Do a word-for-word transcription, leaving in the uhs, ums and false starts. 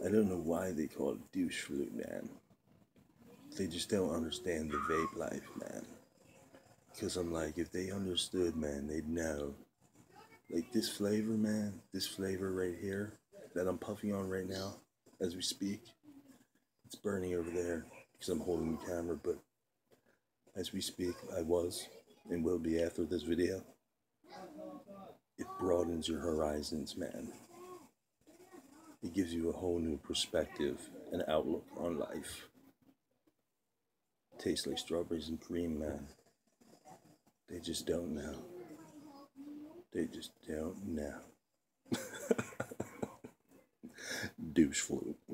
I don't know why they call it douche flute, man. They just don't understand the vape life, man. Because I'm like, if they understood, man, they'd know. Like this flavor, man, this flavor right here that I'm puffing on right now as we speak, it's burning over there because I'm holding the camera, but as we speak, I was and will be after this video. It broadens your horizons, man. It gives you a whole new perspective and outlook on life. Tastes like strawberries and cream, man. They just don't know. They just don't know. Douche flute.